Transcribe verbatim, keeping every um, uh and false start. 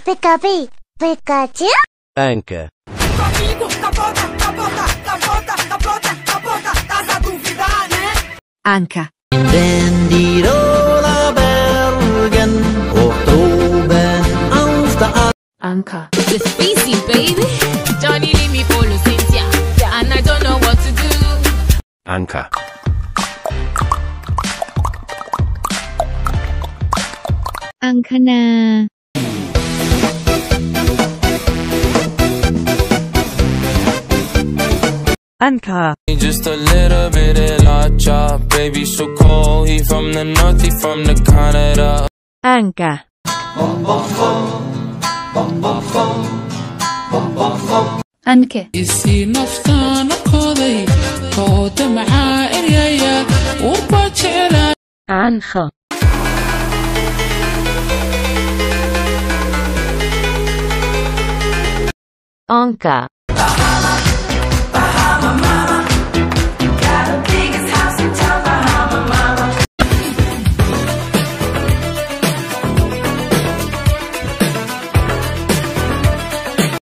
Pikapi, Pikachu? Anca. Comigo, capota, capota, capota, capota, capota, estás a duvidar, né? Anca. Wenn die Roller Bergen hochtoben auf der Alp. Anca. The species, baby. Johnny leave me for Lucintia, and I don't know what to do. Anca. Ankana. Anca. Just a little bit of la chop, baby, so cold. He from the north, he from the Canada. Anca. Anke. isi naftaana kooday kooda maxaa eryaya urba jeclaa Ancha. Anca.